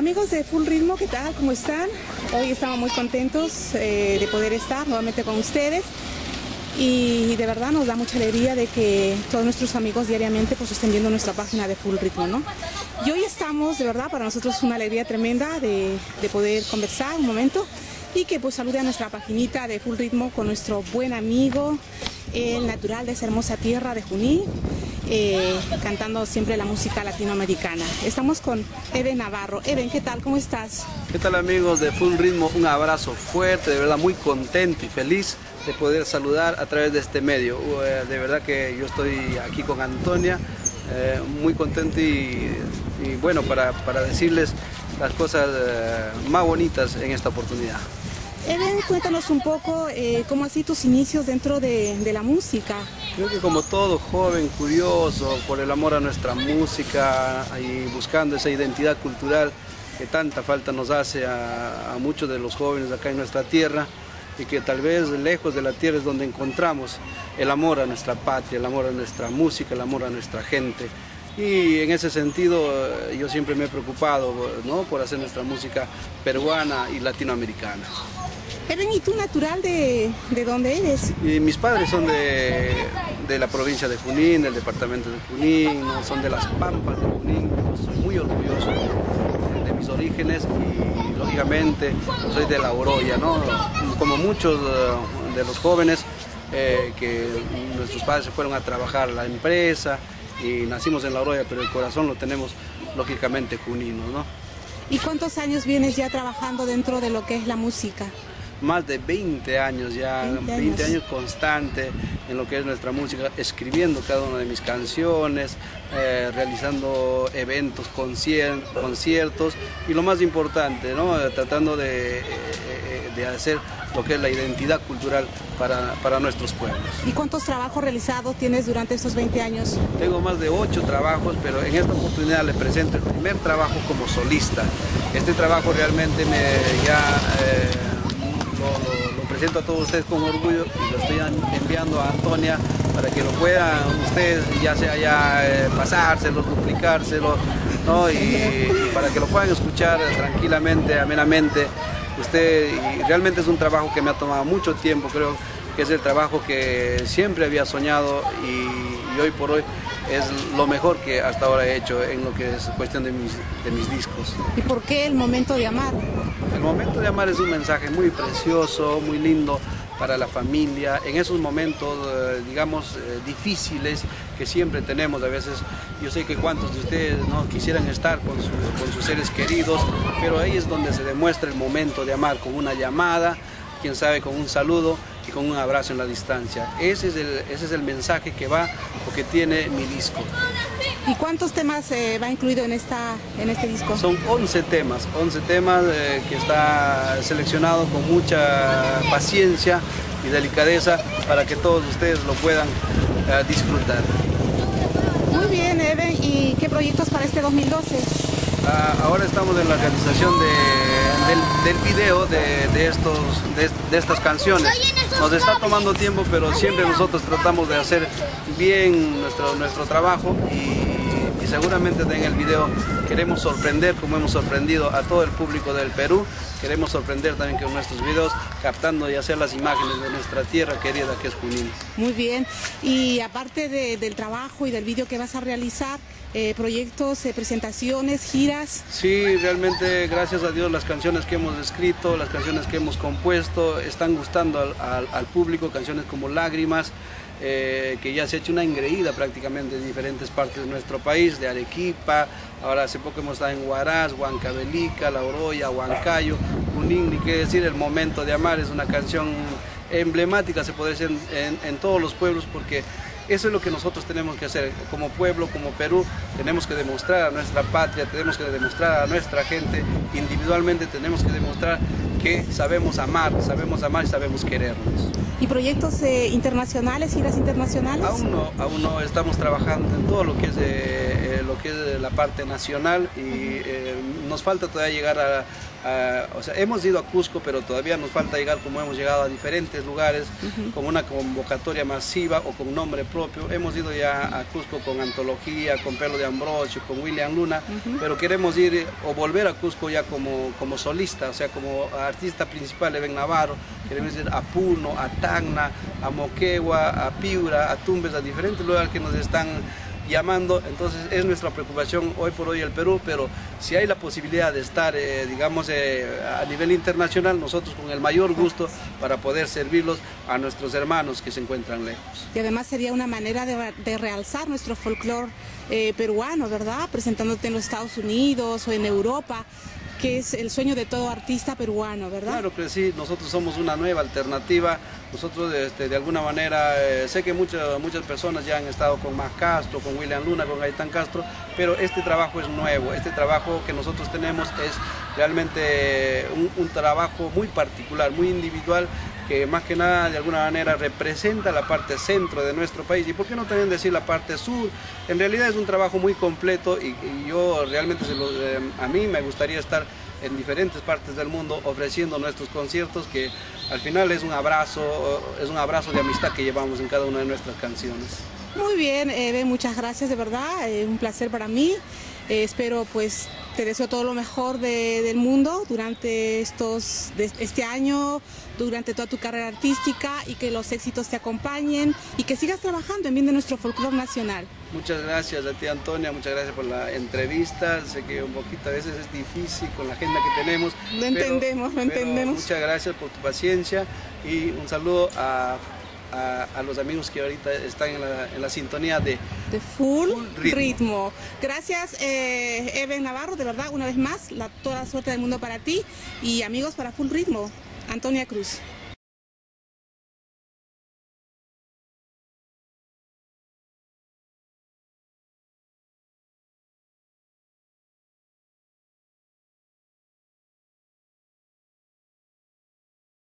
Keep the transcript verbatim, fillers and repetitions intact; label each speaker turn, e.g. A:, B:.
A: Amigos de Full Ritmo, ¿qué tal? ¿Cómo están? Hoy estamos muy contentos eh, de poder estar nuevamente con ustedes y de verdad nos da mucha alegría de que todos nuestros amigos diariamente pues estén viendo nuestra página de Full Ritmo, ¿no? Y hoy estamos, de verdad, para nosotros es una alegría tremenda de, de poder conversar un momento y que pues salude a nuestra paginita de Full Ritmo con nuestro buen amigo, el natural de esa hermosa tierra de Junín. Eh, cantando siempre la música latinoamericana. Estamos con Eben Navarro. Eben, ¿qué tal? ¿Cómo estás?
B: ¿Qué tal, amigos de Full Ritmo? Un abrazo fuerte, de verdad muy contento y feliz de poder saludar a través de este medio. De verdad que yo estoy aquí con Antonia, eh, muy contento y, y bueno, para, para decirles las cosas eh, más bonitas en esta oportunidad.
A: Eben, cuéntanos un poco eh, cómo han sido tus inicios dentro de, de la música.
B: Creo que como todo joven curioso por el amor a nuestra música y buscando esa identidad cultural que tanta falta nos hace a, a muchos de los jóvenes acá en nuestra tierra, y que tal vez lejos de la tierra es donde encontramos el amor a nuestra patria, el amor a nuestra música, el amor a nuestra gente. Y en ese sentido yo siempre me he preocupado, ¿no?, por hacer nuestra música peruana y latinoamericana.
A: Eben, ¿y tú natural de, de dónde eres?
B: Y mis padres son de, de la provincia de Junín, del departamento de Junín, ¿no? Son de las Pampas de Junín. Soy muy orgulloso de, de mis orígenes y lógicamente soy de La Oroya, ¿no? Como muchos de los jóvenes eh, que nuestros padres se fueron a trabajar a la empresa y nacimos en La Oroya, pero el corazón lo tenemos lógicamente junino, ¿no?
A: ¿Y cuántos años vienes ya trabajando dentro de lo que es la música?
B: Más de veinte años ya,
A: veinte años.
B: veinte años constante en lo que es nuestra música, escribiendo cada una de mis canciones, eh, realizando eventos, concier conciertos y lo más importante, ¿no?, tratando de, de hacer lo que es la identidad cultural para, para nuestros pueblos.
A: ¿Y cuántos trabajos realizados tienes durante estos veinte años?
B: Tengo más de ocho trabajos, pero en esta oportunidad les presento el primer trabajo como solista. Este trabajo realmente me ya... Eh, Lo, lo, lo presento a todos ustedes con orgullo y lo estoy enviando a Antonia para que lo puedan ustedes, ya sea ya eh, pasárselo, duplicárselo, ¿no?, y, y para que lo puedan escuchar tranquilamente, amenamente. Usted, y realmente es un trabajo que me ha tomado mucho tiempo, creo que es el trabajo que siempre había soñado y, y hoy por hoy es lo mejor que hasta ahora he hecho en lo que es cuestión de mis, de mis discos.
A: ¿Y por qué El Momento de Amar?
B: El Momento de Amar es un mensaje muy precioso, muy lindo para la familia, en esos momentos, eh, digamos, eh, difíciles que siempre tenemos a veces. Yo sé que cuantos de ustedes no quisieran estar con, su, con sus seres queridos, pero ahí es donde se demuestra el momento de amar, con una llamada, quién sabe, con un saludo y con un abrazo en la distancia. Ese es el, ese es el mensaje que va o que tiene mi disco.
A: ¿Y cuántos temas eh, va incluido en, esta, en este disco?
B: Son once temas, once temas eh, que está seleccionado con mucha paciencia y delicadeza para que todos ustedes lo puedan eh, disfrutar.
A: Muy bien, Eben, ¿y qué proyectos para este dos mil doce?
B: Uh, ahora estamos en la realización de, del, del video de, de, estos, de, de estas canciones. Nos está tomando tiempo, pero siempre nosotros tratamos de hacer bien nuestro, nuestro trabajo y, y seguramente en el video queremos sorprender, como hemos sorprendido a todo el público del Perú. Queremos sorprender también con nuestros videos, captando y hacer las imágenes de nuestra tierra querida que es Junín.
A: Muy bien, y aparte de, del trabajo y del video que vas a realizar, eh, proyectos, eh, presentaciones, giras.
B: Sí, realmente gracias a Dios las canciones que hemos escrito, las canciones que hemos compuesto están gustando al, al, al público, canciones como Lágrimas, eh, que ya se ha hecho una engreída prácticamente en diferentes partes de nuestro país, de Arequipa, ahora hace poco hemos estado en Huaraz, Huancavelica, La Oroya, Huancayo, Junín, ni qué decir. El Momento de Amar es una canción emblemática, se puede decir, en, en todos los pueblos, porque eso es lo que nosotros tenemos que hacer como pueblo, como Perú. Tenemos que demostrar a nuestra patria, tenemos que demostrar a nuestra gente, individualmente tenemos que demostrar que sabemos amar, sabemos amar y sabemos querernos.
A: ¿Y proyectos eh, internacionales, giras internacionales?
B: Aún no, aún no, estamos trabajando en todo lo que es, eh, lo que es la parte nacional y eh, nos falta todavía llegar a, Uh, o sea, hemos ido a Cusco, pero todavía nos falta llegar como hemos llegado a diferentes lugares, uh-huh. con una convocatoria masiva o con nombre propio. Hemos ido ya a Cusco con Antología, con Pelo de Ambrosio, con William Luna, uh-huh. pero queremos ir o volver a Cusco ya como, como solista, o sea, como artista principal de Ben Navarro. Queremos ir a Puno, a Tacna, a Moquegua, a Piura, a Tumbes, a diferentes lugares que nos están llamando. Entonces es nuestra preocupación hoy por hoy el Perú, pero si hay la posibilidad de estar, eh, digamos, eh, a nivel internacional, nosotros con el mayor gusto para poder servirlos a nuestros hermanos que se encuentran lejos.
A: Y además sería una manera de, de realzar nuestro folclore eh, peruano, ¿verdad? Presentándote en los Estados Unidos o en Europa, que es el sueño de todo artista peruano, ¿verdad?
B: Claro que sí, nosotros somos una nueva alternativa. Nosotros este, de alguna manera, eh, sé que muchas, muchas personas ya han estado con Más Castro, con William Luna, con Gaitán Castro, pero este trabajo es nuevo, este trabajo que nosotros tenemos es realmente un, un trabajo muy particular, muy individual, que más que nada de alguna manera representa la parte centro de nuestro país, y por qué no también decir la parte sur. En realidad es un trabajo muy completo y, y yo realmente se lo, eh, a mí me gustaría estar en diferentes partes del mundo ofreciendo nuestros conciertos, que al final es un abrazo, es un abrazo de amistad que llevamos en cada una de nuestras canciones.
A: Muy bien, Eve, muchas gracias, de verdad, eh, un placer para mí. Eh, espero, pues, te deseo todo lo mejor de, del mundo durante estos, de, este año, durante toda tu carrera artística, y que los éxitos te acompañen y que sigas trabajando en bien de nuestro folclore nacional.
B: Muchas gracias a ti, Antonia, muchas gracias por la entrevista. Sé que un poquito a veces es difícil con la agenda que tenemos.
A: Lo entendemos,
B: pero,
A: lo entendemos.
B: Pero muchas gracias por tu paciencia y un saludo a... A, a los amigos que ahorita están en la, en la sintonía de,
A: de full, full ritmo.
B: ritmo.
A: Gracias, eh, Eve Navarro, de verdad, una vez más, la, toda la suerte del mundo para ti, y amigos para Full Ritmo, Antonia Cruz.